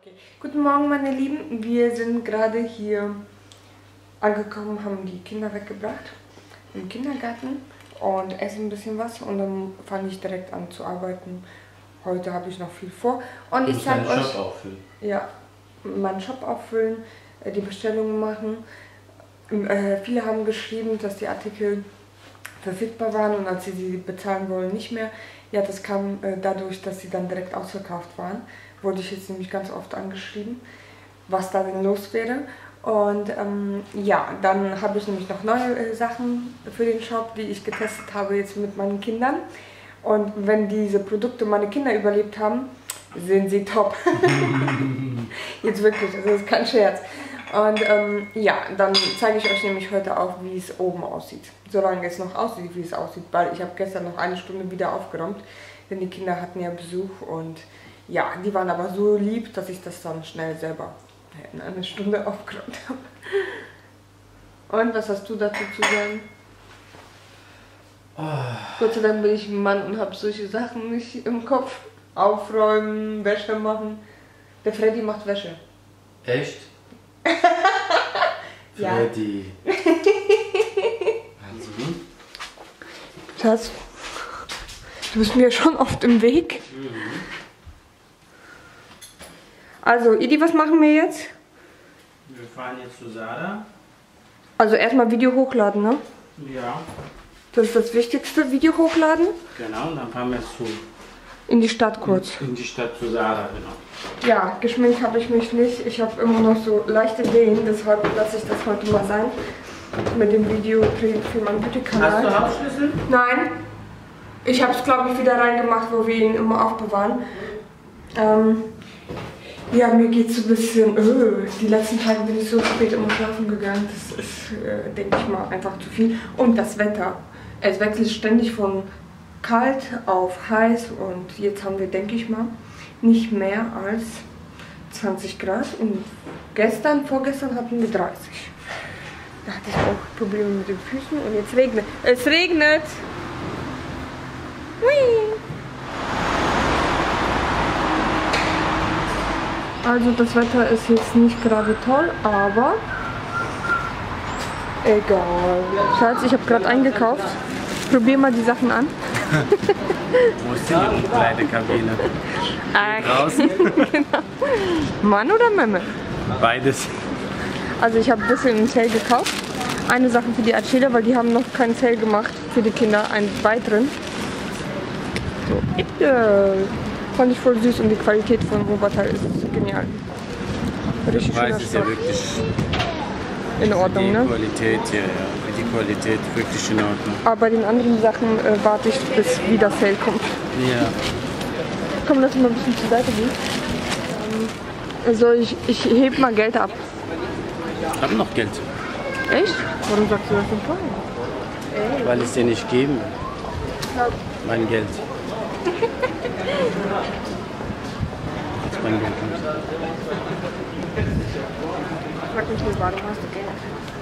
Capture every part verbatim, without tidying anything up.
Okay. Guten Morgen, meine Lieben. Wir sind gerade hier angekommen, haben die Kinder weggebracht im Kindergarten und essen ein bisschen was und dann fange ich direkt an zu arbeiten. Heute habe ich noch viel vor und ich zeige euch, Shop auffüllen. Ja, meinen Shop auffüllen, die Bestellungen machen. Äh, viele haben geschrieben, dass die Artikel verfügbar waren und als sie sie bezahlen wollen, nicht mehr. Ja, das kam äh, dadurch, dass sie dann direkt ausverkauft waren. Wurde ich jetzt nämlich ganz oft angeschrieben, was da denn los wäre. Und ähm, ja, dann habe ich nämlich noch neue äh, Sachen für den Shop, die ich getestet habe jetzt mit meinen Kindern. Und wenn diese Produkte meine Kinder überlebt haben, sind sie top. Jetzt wirklich, das ist kein Scherz. Und ähm, ja, dann zeige ich euch nämlich heute auch, wie es oben aussieht. Solange es noch aussieht, wie es aussieht, weil ich habe gestern noch eine Stunde wieder aufgeräumt, denn die Kinder hatten ja Besuch und ja, die waren aber so lieb, dass ich das dann schnell selber in einer Stunde aufgeräumt habe. Und was hast du dazu zu sagen? Oh. Gott sei Dank bin ich ein Mann und habe solche Sachen nicht im Kopf. Aufräumen, Wäsche machen. Der Freddy macht Wäsche. Echt? Ja. Freddy. Also, hm? Schatz, du bist mir schon oft im Weg. Mhm. Also, Idi, was machen wir jetzt? Wir fahren jetzt zu Sada. Also erstmal Video hochladen, ne? Ja. Das ist das Wichtigste, Video hochladen. Genau, und dann fahren wir zu. In die Stadt kurz. In die Stadt zu Sada, genau. Ja, geschminkt habe ich mich nicht. Ich habe immer noch so leichte Wehen, deshalb lasse ich das heute mal sein. Mit dem Video für meinen Beauty-Kanal. Hast du Hausschlüssel? Nein. Ich habe es, glaube ich, wieder reingemacht, wo wir ihn immer aufbewahren. Ähm, ja, mir geht es so ein bisschen, öh, die letzten Tage bin ich so spät immer schlafen gegangen. Das ist, äh, denke ich mal, einfach zu viel. Und das Wetter. Es wechselt ständig von kalt auf heiß und jetzt haben wir, denke ich mal, nicht mehr als zwanzig Grad und gestern, vorgestern hatten wir dreißig. Da hatte ich auch Probleme mit den Füßen und jetzt regnet. Es regnet! Hui. Also das Wetter ist jetzt nicht gerade toll, aber egal. Schatz, ich habe gerade eingekauft. Probier mal die Sachen an. Wo ist denn die Umkleidekabine? Ach. Draußen? Genau. Mann oder Memme? Beides. Also ich habe ein bisschen einen Sale gekauft. Eine Sache für die Erzähler, weil die haben noch keinen Sale gemacht für die Kinder, einen weiteren. So, äh, fand ich voll süß und die Qualität von Oberteil ist genial. Richtig Der Preis schöner ist ja Stoff. wirklich In Ordnung, die ne? Qualität, ja, ja. Die Qualität wirklich in Ordnung. Aber bei den anderen Sachen äh, warte ich, bis wieder Sale kommt. Ja. Komm, lass mal ein bisschen zur Seite gehen. Ähm, also ich, ich heb mal Geld ab. Ich habe noch Geld. Echt? Warum sagst du das denn vorher? Weil ich es dir nicht geben will. Ja. Mein Geld. Jetzt mein Geld kommt. Frag mich nicht, warum hast du Geld?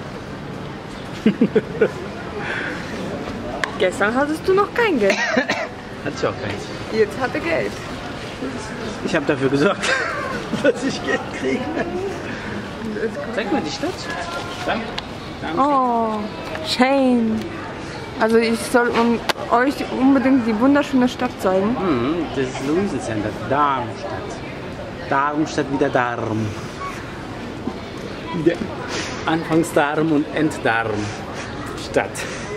Gestern hattest du noch kein Geld. Hat ich auch keins. Jetzt hat er Geld. Ich habe dafür gesorgt, dass ich Geld kriege. Zeig mal die Stadt. Danke. Danke. Oh, Shane. Also ich soll um, euch unbedingt die wunderschöne Stadt zeigen. Mhm, das ist Luisencenter. Darmstadt. Darmstadt wieder Darm. Wieder Anfangsdarm und Enddarm. Stadt.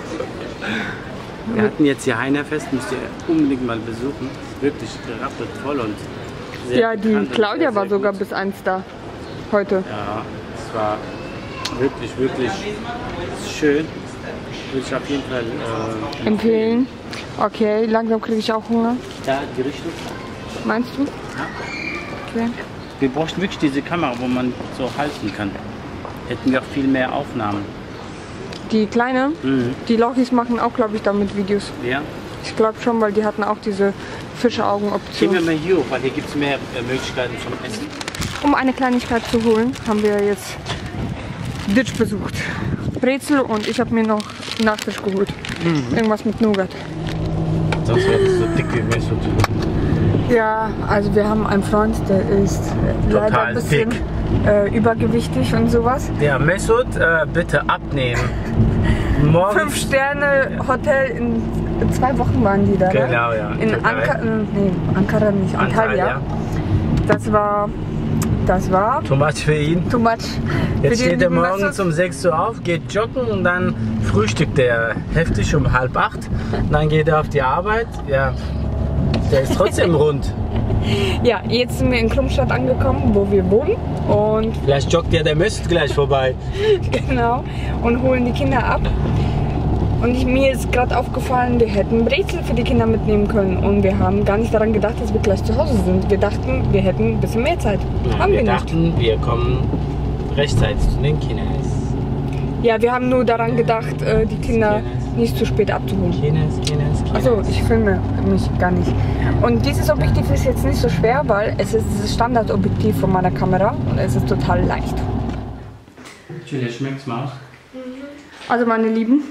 Wir hatten jetzt hier Heinerfest, müsst ihr unbedingt mal besuchen. Wirklich gerappelt voll und sehr Ja, die bekannt und Claudia sehr, war sehr sogar gut. bis eins da. Heute. Ja, es war wirklich, wirklich schön. Würde ich auf jeden Fall äh, Empfehlen. Okay, langsam kriege ich auch Hunger. Da, die Richtung. Meinst du? Ja. Okay. Wir bräuchten wirklich diese Kamera, wo man so halten kann. Hätten wir auch viel mehr Aufnahmen. Die Kleine, Mhm. die Lochis machen auch, glaube ich, damit Videos. Ja. Ich glaube schon, weil die hatten auch diese Gehen wir Fischeaugen-Option. mal hier hoch, weil hier gibt es mehr äh, Möglichkeiten zum Essen. Um eine Kleinigkeit zu holen, haben wir jetzt Ditch besucht. Brezel und ich habe mir noch Nachtisch geholt. Mhm. Irgendwas mit Nougat. Sonst wäre das so dick wie weißt du. Ja, also wir haben einen Freund, der ist Total leider ein bisschen dick. Äh, übergewichtig und sowas. Ja, Mesut, äh, bitte abnehmen. Morgens. Fünf Sterne Hotel in zwei Wochen waren die da. Genau, ne? ja. In Ankara, nee, Ankara nicht, Antalya. Antalya. Das war, das war Too much für ihn. too much. Jetzt Für den steht er lieben morgens Mesut. um sechs Uhr auf, geht joggen und dann frühstückt er heftig um halb acht. Dann geht er auf die Arbeit. Ja, der ist trotzdem rund. Ja, jetzt sind wir in Krummstadt angekommen, wo wir wohnen. Und Vielleicht joggt ja der Mesut gleich vorbei. genau, und holen die Kinder ab. Und ich, mir ist gerade aufgefallen, wir hätten Brezel für die Kinder mitnehmen können. Und wir haben gar nicht daran gedacht, dass wir gleich zu Hause sind. Wir dachten, wir hätten ein bisschen mehr Zeit. Ja, haben wir wir nicht. dachten, wir kommen rechtzeitig zu den Kindern. Ja, wir haben nur daran gedacht, äh, die Kinder nicht zu spät abzuholen. Kines, Kines, Kines. Achso, ich filme mich gar nicht. Und dieses Objektiv ist jetzt nicht so schwer, weil es ist das Standardobjektiv von meiner Kamera und es ist total leicht. Julia, schmeckt's mal aus? Also meine Lieben,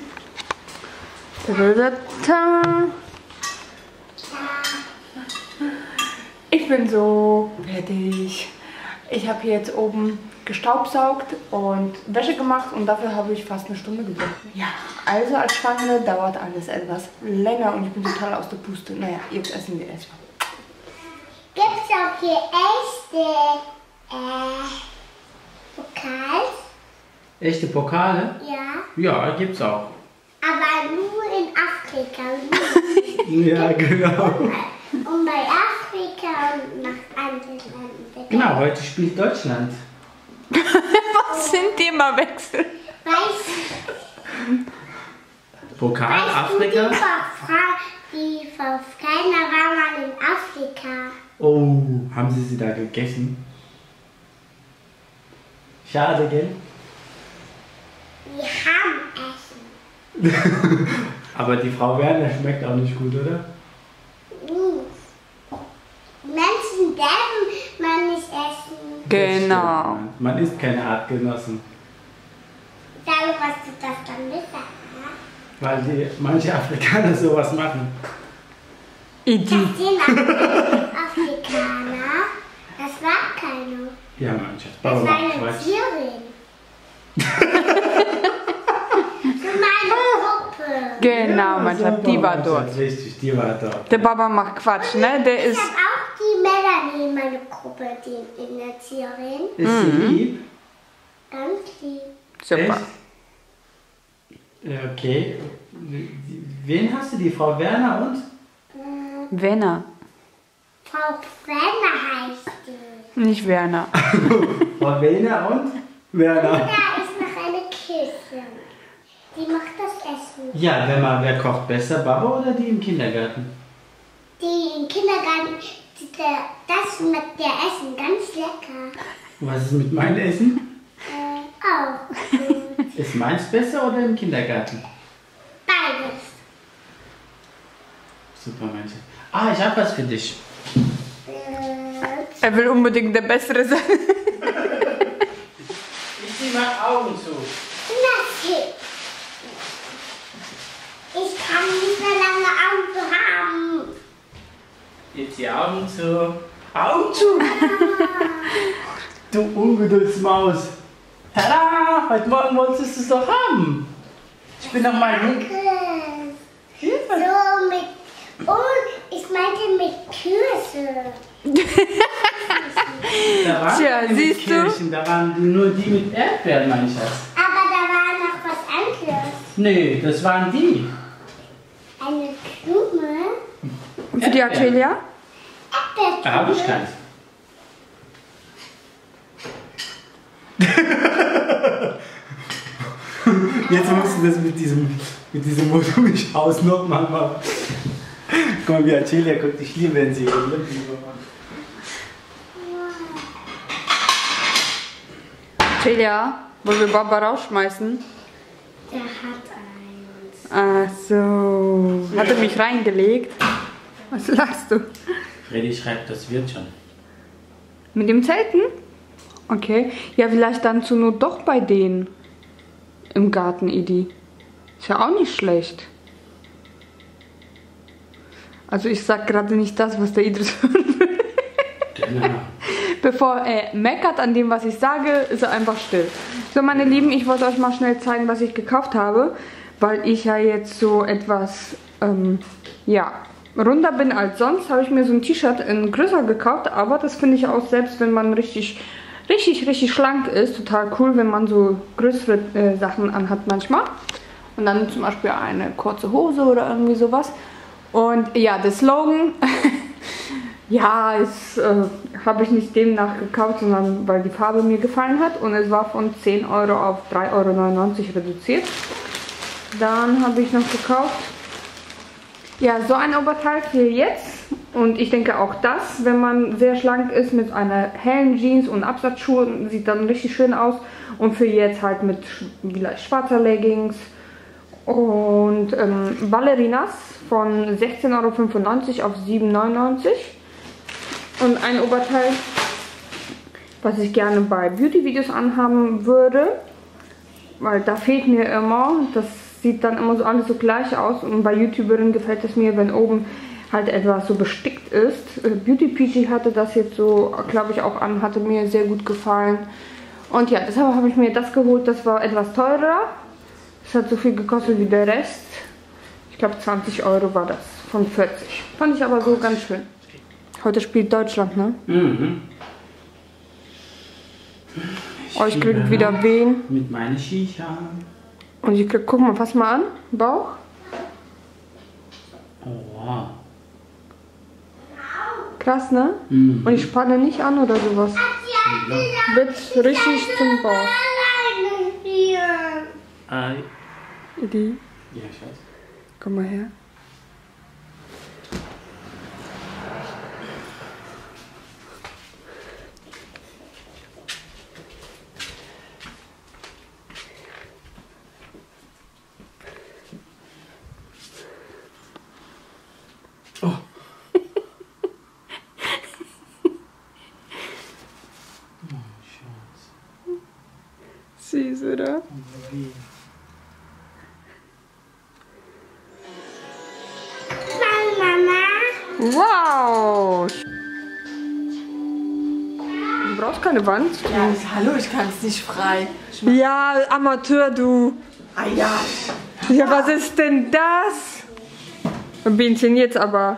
ich bin so fertig. Ich habe hier jetzt oben gestaubsaugt und Wäsche gemacht und dafür habe ich fast eine Stunde gebraucht. Ja, also als Schwangere dauert alles etwas länger und ich bin total aus der Puste. Naja, jetzt essen wir erstmal. Gibt's auch hier echte äh, Pokal? Echte Pokale? Ja. Ja, gibt's auch. Aber nur in Afrika. Ja, genau. Und bei Afrika und nach anderen Ländern. Genau, heute spielt Deutschland. Was sind die immer Wechsel? Weißt, Pokal, weißt Afrika. du, die Frau, die Frau Freiner war mal in Afrika. Oh, haben Sie sie da gegessen? Schade, gell? Wir haben Essen. Aber die Frau Werner schmeckt auch nicht gut, oder? Uh. Menschen dürfen man nicht essen. Genau. Man isst keine Artgenossen. Sag, was du das dann gesagt hast. Weil die, manche Afrikaner sowas machen. Idiot. Das sind Afrikaner. Das war keine. Ja, manche. Das Bauer war macht eine Quatsch. Tierin. Für meine Gruppe. Genau, mein so, Schatz, die war mein dort. Schatz, Richtig, die war dort. Der Papa macht Quatsch, ne? Der Ich ist. habe auch die Melanie in meiner Gruppe, die in der Tierin. Ist sie lieb? Ganz lieb. Super. Echt? Ja, okay. Wen hast du? Die Frau Werner und? Werner, Frau Frenner heißt die. nicht Werner. Frau Werner und? Werner. Da ist noch eine Küche. Die macht das Essen. Ja, wer, mal, wer kocht besser, Baba oder die im Kindergarten? Die im Kindergarten, die, der, das mit der Essen ganz lecker. Was ist mit meinem Essen? Äh, auch gut. Ist meins besser oder im Kindergarten? Beides. Super, Mensch. Ah, ich hab was für dich. Äh, Er will unbedingt der Bessere sein. Ich zieh mal Augen zu. Lassi. Ich kann nicht mehr lange Augen haben. Jetzt die Augen zu. Augen zu! Du Ungeduldsmaus. Tada! Heute Morgen wolltest du es doch haben. Ich bin noch mal hin. Küsse. So mit. Und ich meinte mit Küsse. Da waren Tja, keine mit siehst du? Kirschen, da waren die- nur die mit Erdbeeren, mein Schatz. Aber da war noch was anderes. Nee, das waren die. Eine Blume. Und für die Artelia? Da habe ich Erdbeerblume. keins. Jetzt musst du das mit diesem, mit diesem Motorhaus nochmal machen. Guck mal, wie Artelia guckt. Ich liebe, wenn sie ihre Lippen so macht. Artelia, wollen wir Baba rausschmeißen? Der hat eins. Ach so. Hat er mich reingelegt? Was lachst du? Freddy schreibt, das wird schon. Mit dem Zelten? Okay. Ja, vielleicht dann zur Not doch bei denen. Im Garten, Idi. Ist ja auch nicht schlecht. Also ich sag gerade nicht das, was der Idris hören will. Genau. Bevor er meckert an dem, was ich sage, ist er einfach still. So, meine Lieben, ich wollte euch mal schnell zeigen, was ich gekauft habe, weil ich ja jetzt so etwas, ähm, ja, runder bin als sonst, habe ich mir so ein T-Shirt in größer gekauft, aber das finde ich auch, selbst wenn man richtig, richtig, richtig schlank ist, total cool, wenn man so größere äh, Sachen anhat manchmal. Und dann zum Beispiel eine kurze Hose oder irgendwie sowas. Und ja, der Slogan... Ja, es äh, habe ich nicht demnach gekauft, sondern weil die Farbe mir gefallen hat. Und es war von zehn Euro auf drei Euro neunundneunzig reduziert. Dann habe ich noch gekauft, ja, so ein Oberteil für jetzt. Und ich denke auch das, wenn man sehr schlank ist mit einer hellen Jeans und Absatzschuhen, sieht dann richtig schön aus. Und für jetzt halt mit vielleicht schwarzer Leggings und ähm, Ballerinas von sechzehn Euro fünfundneunzig auf sieben Euro neunundneunzig. Und ein Oberteil, was ich gerne bei Beauty-Videos anhaben würde, weil da fehlt mir immer, das sieht dann immer so alles so gleich aus und bei YouTuberinnen gefällt es mir, wenn oben halt etwas so bestickt ist. Beauty Peachy hatte das jetzt so, glaube ich, auch an, hatte mir sehr gut gefallen. Und ja, deshalb habe ich mir das geholt, das war etwas teurer. Das hat so viel gekostet wie der Rest. Ich glaube zwanzig Euro war das, von vierzig. Fand ich aber so ganz schön. Heute spielt Deutschland, ne? Mhm. Ich oh, ich krieg wieder Wehen. Mit meiner Shisha. Und ich krieg, guck mal, pass mal an, Bauch. Oh, wow. Krass, ne? Mhm. Und ich spanne nicht an oder sowas. Ja. Wird richtig zum Bauch. Äh, Die? ja, ich weiß. Komm mal her. Oh. Süß, oder? Wow! Du brauchst keine Wand. Ja, ich, hallo, ich kann es nicht frei. Ja, Amateur, du. Ah ja. Ja, was ist denn das? Ein bisschen jetzt aber.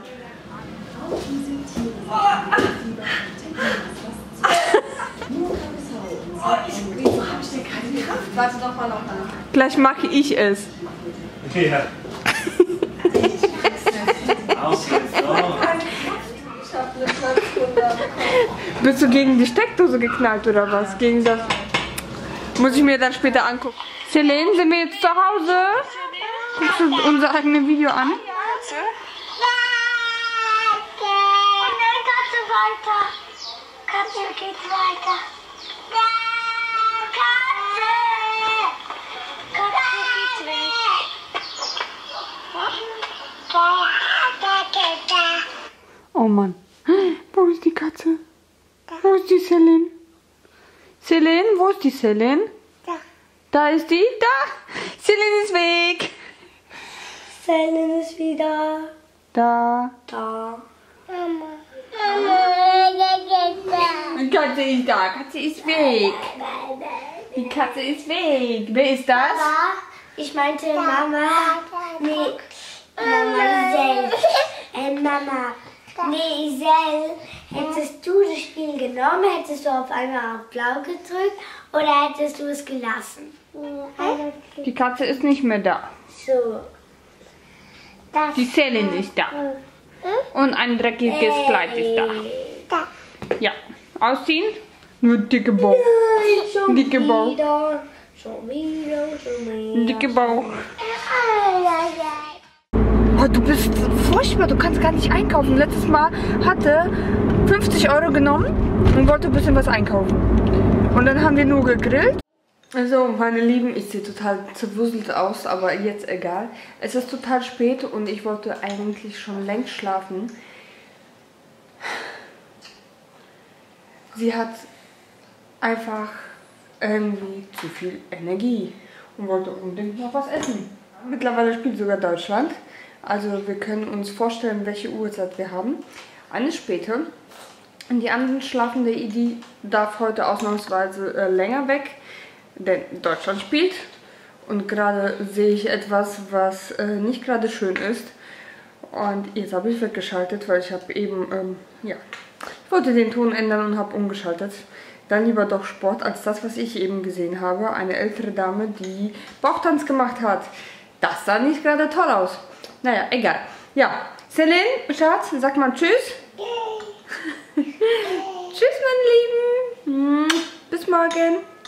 Warte doch mal noch mal. Gleich mache ich es. Ja. Bist du gegen die Steckdose geknallt oder was? Gegen das. Muss ich mir dann später angucken. Celine, sind wir jetzt zu Hause? Guckst du unser eigenes Video an? Katze. Und dann Katze weiter. Katze geht weiter. Katze. Katze geht weg. Oh Mann. Wo ist die Katze? Wo ist die Celine? Celine, wo ist die Celine? Da. Da ist die. Da. Celine ist weg. Celine ist wieder Da. da. Mama. Die Katze ist da. Katze ist weg. Die Katze ist weg. Wer ist das? Mama, ich meinte Mama. Nee, Mama Isel. Äh, Mama. Nee, Isel. Hättest du das Spiel genommen, hättest du auf einmal auf Blau gedrückt oder hättest du es gelassen? Die Katze ist nicht mehr da. So. Das Die Celine ist da. Und ein dreckiges Kleid ist da. Da. Ja. Ausziehen. Nur dicke Bauch. Schon Dicke Bauch. wieder, schon wieder, schon wieder. Dicke Bauch. Oh, du bist furchtbar, du kannst gar nicht einkaufen. Letztes Mal hatte fünfzig Euro genommen und wollte ein bisschen was einkaufen. Und dann haben wir nur gegrillt. Also, meine Lieben, ich sehe total zerwuselt aus, aber jetzt egal. Es ist total spät und ich wollte eigentlich schon längst schlafen. Sie hat einfach irgendwie zu viel Energie und wollte unbedingt noch was essen. Mittlerweile spielt sogar Deutschland. Also wir können uns vorstellen, welche Uhrzeit wir haben. Eine später. Die anderen schlafende Idi darf heute ausnahmsweise äh, länger weg, denn Deutschland spielt. Und gerade sehe ich etwas, was äh, nicht gerade schön ist. Und jetzt habe ich weggeschaltet, weil ich habe eben, ähm, ja, ich wollte den Ton ändern und habe umgeschaltet. Dann lieber doch Sport als das, was ich eben gesehen habe. Eine ältere Dame, die Bauchtanz gemacht hat. Das sah nicht gerade toll aus. Naja, egal. Ja, Celine, Schatz, sag mal Tschüss. Tschüss, meine Lieben. Bis morgen.